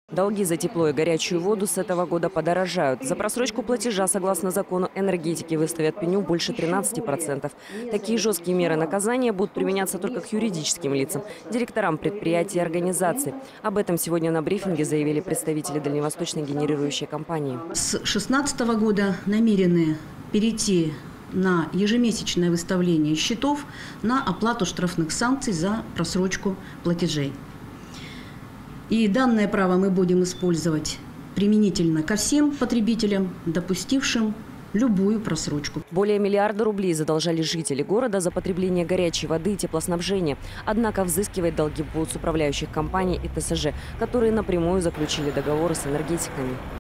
Долги за тепло и горячую воду с этого года подорожают. За просрочку платежа, согласно закону энергетики, выставят пеню больше 13%. Такие жесткие меры наказания будут применяться только к юридическим лицам, директорам предприятий и организаций. Об этом сегодня на брифинге заявили представители дальневосточной генерирующей компании. С 2016 года намерены перейти на ежемесячное выставление счетов на оплату штрафных санкций за просрочку платежей. И данное право мы будем использовать применительно ко всем потребителям, допустившим любую просрочку. Более миллиарда рублей задолжали жители города за потребление горячей воды и теплоснабжения. Однако взыскивать долги будут с управляющих компаний и ТСЖ, которые напрямую заключили договоры с энергетиками.